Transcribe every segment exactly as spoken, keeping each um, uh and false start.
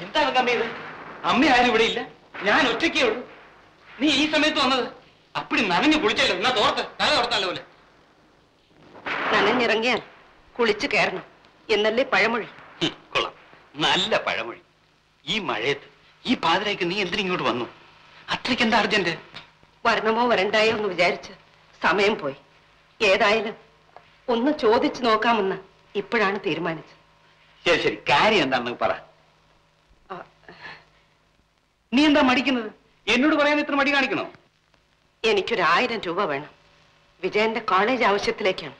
എന്താണ് കമ്മി ഇത്? അമ്മ ആരും ഇവിടെ ഇല്ല, ഞാൻ ഒറ്റയ്ക്കേ ഉള്ളൂ. നീ ഈ സമയത്ത് വന്നത് അപ്പടി നനഞ്ഞു കുളിച്ചല്ലോ. എന്നാ തോർത്ത് തല തോർത്തല്ലോ പോലെ. നനഞ്ഞിറങ്ങിയാൽ കുളിച്ചു കയറണം എന്നല്ലേ പഴമൊഴി. കൊള്ളാം, നല്ല പഴമൊഴി. ഈ മഴയത്ത് ഈ പാതിരയ്ക്ക് നീ എന്തിനിങ്ങോട്ട് വന്നു? അത്രയ്ക്ക് എന്താ അർജന്റ്? വരണമോ വരണ്ടായോ എന്ന് വിചാരിച്ച് സമയം പോയി. ഏതായാലും ഒന്ന് ചോദിച്ചു നോക്കാമെന്ന് ഇപ്പോഴാണ് തീരുമാനിച്ചത്. ശരി ശരി, കാര്യം എന്താണെന്ന് പറ. നീ എന്താ മടിക്കുന്നത്? എന്നോട് പറയാൻ ഇത്ര മടി കാണിക്കണോ? എനിക്കൊരു ആയിരം രൂപ വേണം. വിജയന്റെ കോളേജ് ആവശ്യത്തിലേക്കാണ്.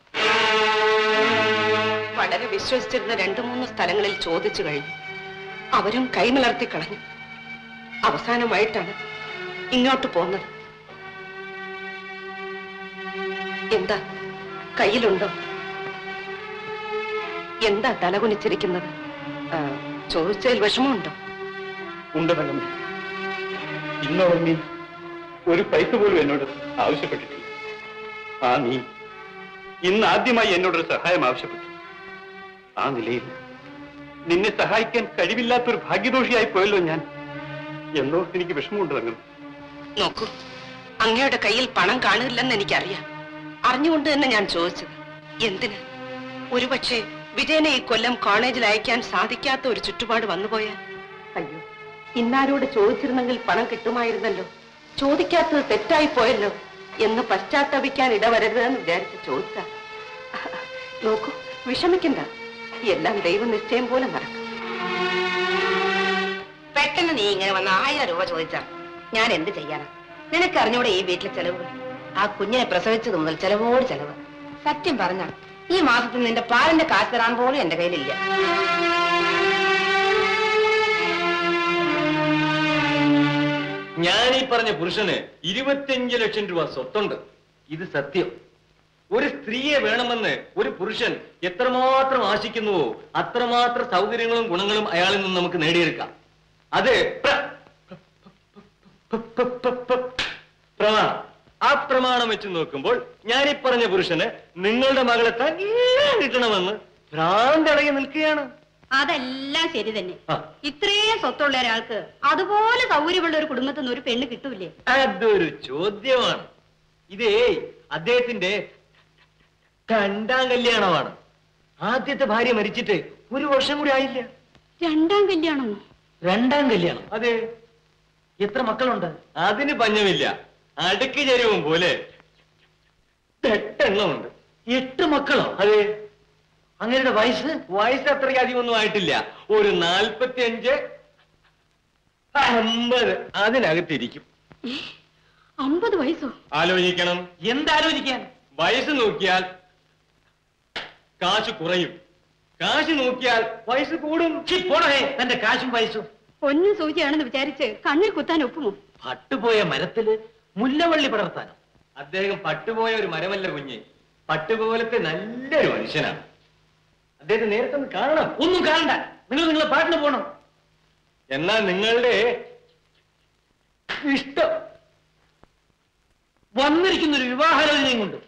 വളരെ വിശ്വസിച്ചിരുന്ന രണ്ടു മൂന്ന് സ്ഥലങ്ങളിൽ ചോദിച്ചു കഴിഞ്ഞു. അവരും കൈമലർത്തി കളഞ്ഞു. അവസാനമായിട്ടാണ് ഇങ്ങോട്ട് പോന്നത്. എന്താ കയ്യിലുണ്ടോ? എന്താ തലകുനിച്ചിരിക്കുന്നത്? ചോദിച്ചതിൽ വിഷമമുണ്ടോ? ഉണ്ട് തങ്കമ്മ. ഇന്നോളം നീ ഒരു പൈസ പോലും എന്നോട് ആവശ്യപ്പെട്ടിട്ടില്ല. ആ നീ ഇന്ന് ആദ്യമായി എന്നോടൊരു സഹായം ആവശ്യപ്പെട്ടു. ആ നിലയിൽ നിന്നെ സഹായിക്കാൻ കഴിവില്ലാത്തൊരു ഭാഗ്യദോഷിയായി പോയല്ലോ ഞാൻ. എന്നോ എനിക്ക് വിഷമമുണ്ട് തങ്ങമ്മ. നോക്കൂ, അങ്ങയുടെ കയ്യിൽ പണം കാണില്ലെന്ന് എനിക്കറിയാം. അറിഞ്ഞുകൊണ്ട് തന്നെ ഞാൻ ചോദിച്ചത്. എന്തിന്? ഒരുപക്ഷെ വിജയനെ ഈ കൊല്ലം കോളേജിൽ അയക്കാൻ സാധിക്കാത്ത ഒരു ചുറ്റുപാട് വന്നുപോയാൽ? അയ്യോ, ഇന്നാരോട് ചോദിച്ചിരുന്നെങ്കിൽ പണം കിട്ടുമായിരുന്നല്ലോ. ചോദിക്കാത്തത് തെറ്റായി പോയല്ലോ എന്ന് പശ്ചാത്തപിക്കാൻ ഇടവരരുതെന്ന് വിചാരിച്ച് ചോദിച്ച. നോക്കൂ, വിഷമിക്കണ്ട. എല്ലാം ദൈവനിശ്ചയം പോലെ നടക്കും. പെട്ടെന്ന് നീ ഇങ്ങനെ വന്ന ആയിരം രൂപ ചോദിച്ചാ ഞാൻ എന്ത് ചെയ്യാനാ? നിനക്കറിഞ്ഞൂടെ ഈ വീട്ടിലെ ചെലവുകൾ? ആ കുഞ്ഞിനെ പ്രസവിച്ചത് മുതൽ ചെലവോട് ചെലവ്. സത്യം പറഞ്ഞ ഈ മാസത്തിൽ നിന്റെ പാലിന്റെ കാശ് തരാൻ പോലും എന്റെ കയ്യിലില്ല. ഞാൻ ഈ പറഞ്ഞ പുരുഷന് ഇരുപത്തിയഞ്ച് ലക്ഷം രൂപ സ്വത്തുണ്ട്. ഇത് സത്യം. ഒരു സ്ത്രീയെ വേണമെന്ന് ഒരു പുരുഷൻ എത്രമാത്രം ആശിക്കുന്നുവോ അത്രമാത്രം സൗകര്യങ്ങളും ഗുണങ്ങളും അയാളിൽ നിന്ന് നമുക്ക് നേടിയെടുക്കാം. അത് പ്രമാണം. ആ പ്രമാണം വെച്ച് നോക്കുമ്പോൾ ഞാൻ ഈ പറഞ്ഞ പുരുഷന് നിങ്ങളുടെ മകളെ തന്നെ കിട്ടണമെന്ന് ഭ്രാന്തടങ്ങി നിൽക്കുകയാണ്. അതെല്ലാം ശരി തന്നെ. ഇത്രയും സ്വത്തുള്ള ഒരാൾക്ക് അതുപോലെ സൗകര്യമുള്ള ഒരു കുടുംബത്തിൽ നിന്ന് ഒരു പെണ്ണ് കിട്ടൂലേ? അതൊരു ചോദ്യമാണ്. ഇതേ അദ്ദേഹത്തിന്റെ രണ്ടാം കല്യാണമാണ്. ആദ്യത്തെ ഭാര്യ മരിച്ചിട്ട് ഒരു വർഷം കൂടി ആയില്ല. രണ്ടാം കല്യാണമോ? രണ്ടാം കല്യാണം. അതെ. എത്ര മക്കളുണ്ട്? അതിന് പഞ്ഞമില്ല. അടുക്ക് ചരിവും പോലെ എട്ടെണ്ണമുണ്ട്. എട്ട് മക്കളോ? അതെ. അങ്ങയുടെ വയസ്സ്? വയസ്സ് അത്രയ്ക്ക് അധികമൊന്നും ആയിട്ടില്ല. ഒരു നാൽപ്പത്തി അഞ്ച് അമ്പത് അതിനകത്തിരിക്കും. അമ്പത് വയസ്സോ? ആലോചിക്കണം. എന്താലോചിക്കാൻ? വയസ്സ് നോക്കിയാൽ കാശ് കുറയും, കാശ് നോക്കിയാൽ വയസ്സ് കൂടും. പോണേ തന്റെ കാശും വയസ്സും. പൊന്നു സൂചിയാണെന്ന് വിചാരിച്ച് കണ്ണിൽ കുത്താൻ ഒക്കുമോ? പട്ടുപോയ മരത്തില് മുല്ലവള്ളി പടർത്താനോ? അദ്ദേഹം പട്ടുപോയ ഒരു മരമല്ല കുഞ്ഞ്, പട്ടുപോലത്തെ നല്ലൊരു മനുഷ്യനാണ്. അദ്ദേഹത്തെ നേരത്തെ ഒന്ന് കാണണം. ഒന്നും കാണണ്ട, നിങ്ങൾ നിങ്ങളെ പാട്ടിന് പോകണം. എന്നാൽ നിങ്ങളുടെ ഇഷ്ടം വന്നിരിക്കുന്ന ഒരു വിവാഹാലോചനയും കൊണ്ട്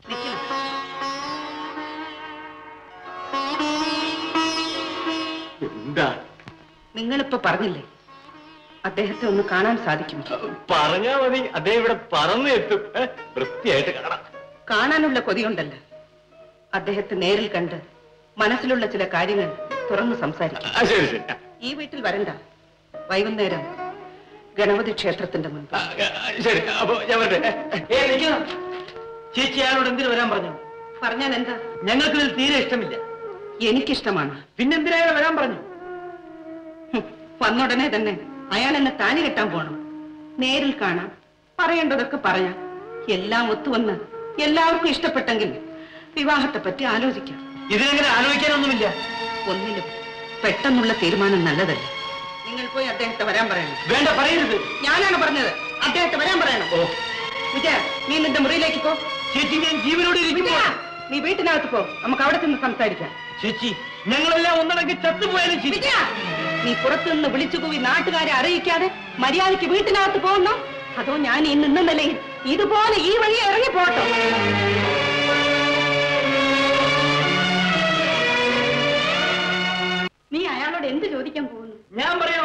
എന്താ? നിങ്ങളിപ്പോ പറഞ്ഞില്ലേ അദ്ദേഹത്തെ ഒന്ന് കാണാൻ സാധിക്കും? പറഞ്ഞാ മതി, അദ്ദേഹം ഇവിടെ പറന്നു എത്തും. വൃത്തിയായിട്ട് കാണാം. കാണാനുള്ള കൊതിയുണ്ടല്ലോ. അദ്ദേഹത്തെ നേരിൽ കണ്ട് മനസ്സിലുള്ള ചില കാര്യങ്ങൾ തുറന്നു സംസാരിക്കും. ഈ വീട്ടിൽ വരണ്ട, വൈകുന്നേരം ഗണപതി ക്ഷേത്രത്തിന്റെ മുൻപ്. ശരി, അപ്പൊ ഞാൻ വരട്ടെ. ചേച്ചി അയാളോട് എന്തിനു വരാൻ പറഞ്ഞു? പറഞ്ഞാൽ എന്താ? ഞങ്ങൾക്ക് ഇതിൽ തീരെ ഇഷ്ടമില്ല. എനിക്കിഷ്ടമാണ്. പിന്നെന്തിനാ വരാൻ പറഞ്ഞു? വന്നുടനെ തന്നെ അയാൾ എന്നെ താലി കെട്ടാൻ പോണം. നേരിൽ കാണാം, പറയേണ്ടതൊക്കെ പറയാം. എല്ലാം ഒത്തുവന്ന് എല്ലാവർക്കും ഇഷ്ടപ്പെട്ടെങ്കിൽ വിവാഹത്തെ പറ്റി ആലോചിക്കാം. ഇതിനെങ്ങനെ ആലോചിക്കാനൊന്നുമില്ല. ഒന്നിലും പെട്ടെന്നുള്ള തീരുമാനം നല്ലതല്ല. നിങ്ങൾ പോയി അദ്ദേഹത്തെ വരാൻ പറയണം. വേണ്ട, പറയരുത്. ഞാനാണ് പറഞ്ഞത്, അദ്ദേഹത്തെ വരാൻ പറയണം. ഓ വിജയ, നീ നിന്റെ മുറിയിലേക്ക് പോ. ചേച്ചി, ഞാൻ ജീവനോട് ഇരിക്കുമ്പോ നീ വീട്ടിനകത്ത് പോ, നമുക്ക് അവിടെ ചെന്ന് സംസാരിക്കാം. ചേച്ചി, ഞങ്ങളെല്ലാം ഒന്നടങ്കി ചത്തുപോയാലും വിജയ, നീ പുറത്തുനിന്ന് വിളിച്ചു പോയി നാട്ടുകാരെ അറിയിക്കാതെ മര്യാദയ്ക്ക് വീട്ടിനകത്ത് പോകുന്നോ? അതോ ഞാൻ ഈ നിന്ന നിലയിൽ ഇതുപോലെ ഈ വഴി ഇറങ്ങി പോട്ടോ? നീ അയാളോട് എന്ത് ചോദിക്കാൻ പോകുന്നു? ഞാൻ പറയാം അമ്മേ,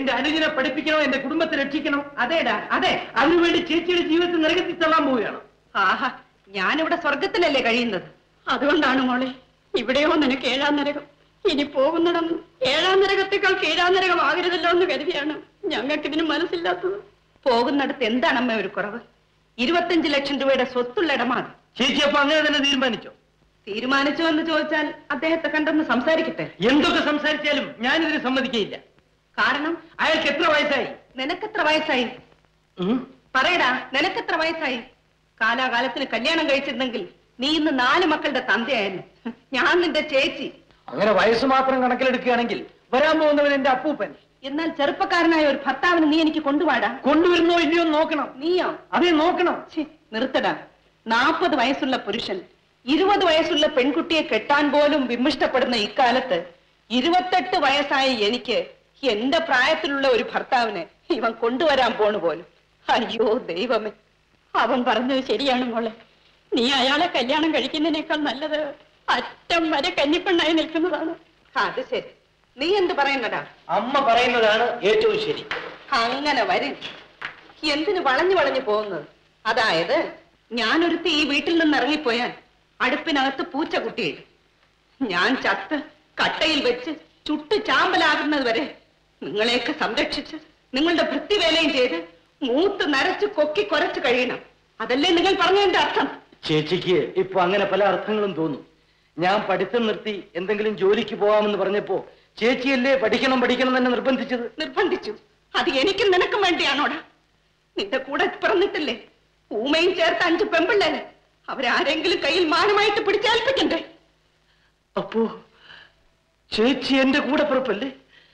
എന്റെ അനുജനെ പഠിപ്പിക്കണോ, എന്റെ കുടുംബത്തെ രക്ഷിക്കണം. അതേടാ, അതെ. അതിനുവേണ്ടി ചേച്ചിയുടെ ജീവിതത്തിൽ നരകത്തിൽ തള്ളാൻ പോവുകയാണ്. ആഹാ, ഞാനിവിടെ സ്വർഗത്തിലല്ലേ കഴിയുന്നത്. അതുകൊണ്ടാണ് മോളെ ഇവിടെയോ നിനക്ക് ഏഴാം നരകം. ഇനി പോകുന്നിടം ഏഴാം നരകത്തേക്കാൾ കീഴാം നരകം ആകരുതല്ലോ എന്ന് കരുതിയാണ് ഞങ്ങൾക്ക് ഇതിന് മനസ്സില്ലാത്തത്. പോകുന്നിടത്ത് എന്താണമ്മ ഒരു കുറവ്? ഇരുപത്തഞ്ച് ലക്ഷം രൂപയുടെ സ്വത്തുള്ള ഇടമാണ്. ചേച്ചി അപ്പൊ അങ്ങനെ തന്നെ തീരുമാനിച്ചോ? തീരുമാനിച്ചു എന്ന് ചോദിച്ചാൽ അദ്ദേഹത്തെ കണ്ടൊന്ന് സംസാരിക്കട്ടെ. എന്തൊക്കെ സംസാരിച്ചാലും ഞാനിതിന് സമ്മതിക്കയില്ല. കാരണം അയാൾക്ക് എത്ര വയസ്സായി? നിനക്കെത്ര വയസ്സായി? പറയടാ, നിനക്കെത്ര വയസ്സായി? കാലാകാലത്തിന് കല്യാണം കഴിച്ചിരുന്നെങ്കിൽ നീ ഇന്ന് നാല് മക്കളുടെ തന്തയായിരുന്നു. ഞാൻ നിന്റെ ചേച്ചി. അങ്ങനെ വയസ്സ് മാത്രം കണക്കിലെടുക്കുകയാണെങ്കിൽ വരാൻ പോകുന്നവൻ എന്റെ അപ്പൂപ്പൻ. എന്നാൽ ചെറുപ്പക്കാരനായ ഒരു ഭർത്താവിന് നീ എനിക്ക് കൊണ്ടുപോടാ. കൊണ്ടുവരുന്നോ ഇല്ലയോ നോക്കണം. നീയോ? അതേ നോക്കണം. നിർത്തടാ. നാൽപ്പത് വയസ്സുള്ള പുരുഷൻ ഇരുപത് വയസ്സുള്ള പെൺകുട്ടിയെ കെട്ടാൻ പോലും വിമിഷ്ടപ്പെടുന്ന ഇക്കാലത്ത് ഇരുപത്തെട്ട് വയസ്സായ എനിക്ക് എന്റെ പ്രായത്തിലുള്ള ഒരു ഭർത്താവിനെ ഇവൻ കൊണ്ടുവരാൻ പോണു പോലും. അയ്യോ ദൈവമേ. അവൻ പറഞ്ഞത് ശരിയാണ് മോളെ. നീ അയാളെ കല്യാണം കഴിക്കുന്നതിനേക്കാൾ നല്ലത് അറ്റം വരെ കന്നിപ്പെണ്ണായി നിൽക്കുന്നതാണ്. അത് ശരി. നീ എന്ത് പറയുന്നടാ? അമ്മ പറയുന്നതാണ് ഏറ്റവും ശരി. അങ്ങനെ വരും. എന്തിനു വളഞ്ഞു വളഞ്ഞു പോകുന്നത്? അതായത് ഞാനൊരുത്തി ഈ വീട്ടിൽ നിന്ന് ഇറങ്ങിപ്പോയാൽ അടുപ്പിനകത്ത് പൂച്ച കുട്ടിയിടും. ഞാൻ ചത്ത് കട്ടയിൽ വെച്ച് ചുട്ടു ചാമ്പലാകുന്നത് വരെ നിങ്ങളെയൊക്കെ സംരക്ഷിച്ച് നിങ്ങളുടെ വൃത്തിവേലയും ചെയ്ത് മൂത്ത് നരച്ച് കൊക്കി കുറച്ച് കഴിയണം. അതല്ലേ നിങ്ങൾ പറഞ്ഞതിന്റെ അർത്ഥം? ചേച്ചിക്ക് ഇപ്പൊ അങ്ങനെ പല അർത്ഥങ്ങളും തോന്നും. ഞാൻ പഠിത്തം നിർത്തി എന്തെങ്കിലും ജോലിക്ക് പോവാമെന്ന് പറഞ്ഞപ്പോ ചേച്ചിയല്ലേ പഠിക്കണം പഠിക്കണം തന്നെ നിർബന്ധിച്ചത്? നിർബന്ധിച്ചു. അത് എനിക്കും നിനക്കും വേണ്ടിയാണോടാ? നിന്റെ കൂടെ പിറന്നിട്ടില്ലേ ഊമയും ചേർത്ത് അഞ്ച് പെമ്പിള്ളേന്? അവരാരെങ്കിലും കയ്യിൽ മാനമായിട്ട് പിടിച്ചേൽപ്പിക്കണ്ടേ? അപ്പോ ചേച്ചി എന്റെ കൂടെ പിറപ്പല്ലേ?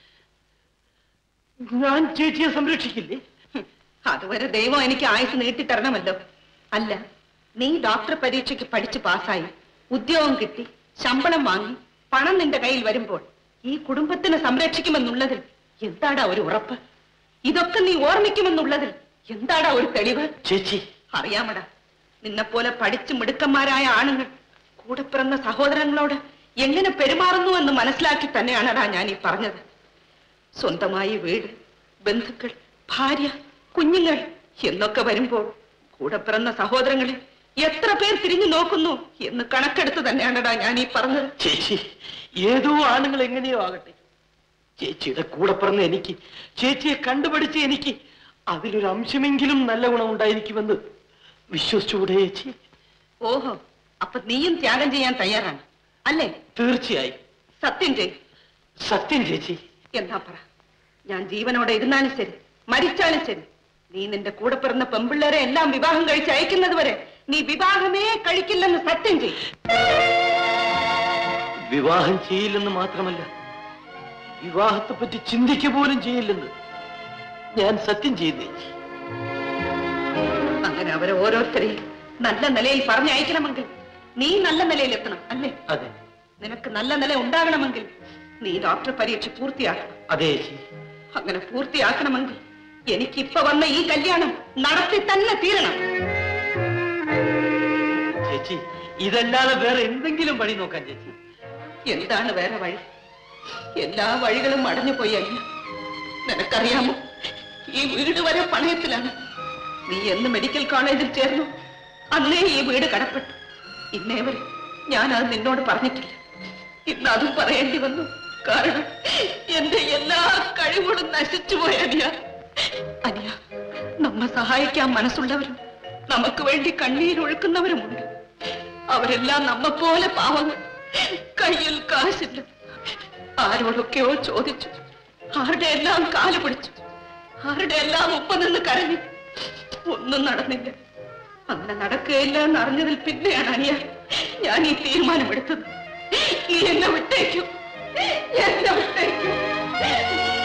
ഞാൻ ചേച്ചിയെ സംരക്ഷിക്കില്ലേ? അതുവരെ ദൈവം എനിക്ക് ആയുസ് നീട്ടിത്തരണമല്ലോ. അല്ല, നീ ഡോക്ടർ പരീക്ഷയ്ക്ക് പഠിച്ച് പാസ്സായി ഉദ്യോഗം കിട്ടി ശമ്പളം വാങ്ങി പണം നിന്റെ കയ്യിൽ വരുമ്പോൾ ഈ കുടുംബത്തിനെ സംരക്ഷിക്കുമെന്നുള്ളതിൽ എന്താടാ ഒരു ഉറപ്പ്? ഇതൊക്കെ നീ ഓർമ്മിക്കുമെന്നുള്ളതിൽ എന്താടാ ഒരു തെളിവ്? ചേച്ചി അറിയാമടാ, നിന്നെപ്പോലെ പഠിച്ചു മിടുക്കന്മാരായ ആണുങ്ങൾ കൂടെ പിറന്ന സഹോദരങ്ങളോട് എങ്ങനെ പെരുമാറുന്നു എന്ന് മനസ്സിലാക്കി തന്നെയാണടാ ഞാൻ ഈ പറഞ്ഞത്. സ്വന്തമായി വീട്, ബന്ധുക്കൾ, ഭാര്യ, കുഞ്ഞുങ്ങൾ എന്നൊക്കെ വരുമ്പോൾ കൂടെ പിറന്ന സഹോദരങ്ങളെ എത്ര പേർ തിരിഞ്ഞു നോക്കുന്നു എന്ന് കണക്കെടുത്ത് തന്നെയാണടാ ഞാൻ ഈ പറഞ്ഞത്. ചേച്ചി ഏതോ ആണുങ്ങൾ എങ്ങനെയോ ആകട്ടെ, ചേച്ചിയുടെ കൂടെ പിറന്ന എനിക്ക്, ചേച്ചിയെ കണ്ടുപിടിച്ച് എനിക്ക് അതിലൊരു അംശമെങ്കിലും നല്ല ഗുണമുണ്ടായിരിക്കുമെന്ന് വിശ്വസിച്ചുകൂടെ ചേച്ചി? ഓഹോ, അപ്പൊ നീയും ത്യാഗം ചെയ്യാൻ തയ്യാറാണ് അല്ലേ? തീർച്ചയായും. സത്യം ചെയ്. സത്യം ചേച്ചി. എന്നാ പറ, ഞാൻ ജീവനോടെ ഇരുന്നാലും ശരി മരിച്ചാലും ശരി, നീ നിന്റെ കൂടെ പിറന്ന പെമ്പിള്ളേരെ എല്ലാം വിവാഹം കഴിച്ച് അയക്കുന്നത് വരെ നീ വിവാഹമേ കഴിക്കില്ലെന്ന് സത്യം ചെയ്. വിവാഹം ചെയ്യില്ലെന്ന് മാത്രമല്ല, വിവാഹത്തെ പറ്റി ചിന്തിക്കുക പോലും ചെയ്യില്ലെന്ന് ഞാൻ സത്യം ചെയ്തേ. അങ്ങനെ അവരെ ഓരോരുത്തരെയും നല്ല നിലയിൽ പറഞ്ഞയക്കണമെങ്കിൽ നീ നല്ല നിലയിൽ എത്തണം അല്ലേ? അതെ. നിനക്ക് നല്ല നില ഉണ്ടാകണമെങ്കിൽ നീ ഡോക്ടർ പരീക്ഷ പൂർത്തിയാക്കണം. അതെ. അങ്ങനെ പൂർത്തിയാക്കണമെങ്കിൽ എനിക്കിപ്പോ വന്ന ഈ കല്യാണം നടത്തി തന്നെ തീരണം. ചേച്ചി ഇതല്ലാതെ വേറെ എന്തെങ്കിലും വഴി നോക്കാൻ ചേച്ചി. എന്താണ് വേറെ വഴി? എല്ലാ വഴികളും അടഞ്ഞു പോയി അല്ല. നിനക്കറിയാമോ, ഈ വീട് വരെ പണയത്തിലാണ്. നീ എന്ന് മെഡിക്കൽ കോളേജിൽ ചേർന്നു അന്നേ ഈ വീട് കടപ്പെട്ടു. ഇന്നേ വരെ ഞാനത് നിന്നോട് പറഞ്ഞിട്ടില്ല. ഇന്ന് അതും പറയേണ്ടി വന്നു. കാരണം എന്റെ എല്ലാ കഴിവുകളും നശിച്ചു പോയ അനിയ. അനിയ, നമ്മെ സഹായിക്കാൻ മനസ്സുള്ളവരും നമുക്ക് വേണ്ടി കണ്ണീരൊഴുക്കുന്നവരുമുണ്ട്. അവരെല്ലാം നമ്മെപ്പോലെ പാവങ്ങൾ. കയ്യിൽ കാശില്ല. ആരോടൊക്കെയോ ചോദിച്ചു, ആരുടെ എല്ലാം കാല് പിടിച്ചു, ആരുടെ എല്ലാം ഒപ്പം നിന്ന് കരഞ്ഞു. ഒന്നും നടന്നില്ല. അങ്ങനെ നടക്കുകയില്ല എന്ന് അറിഞ്ഞതിൽ പിന്നെയാണ് അനിയ ഞാൻ ഈ തീരുമാനമെടുത്തത്. ഈ എന്നെ വിട്ടേക്കൂ, എന്നെ വിട്ടേക്കൂ.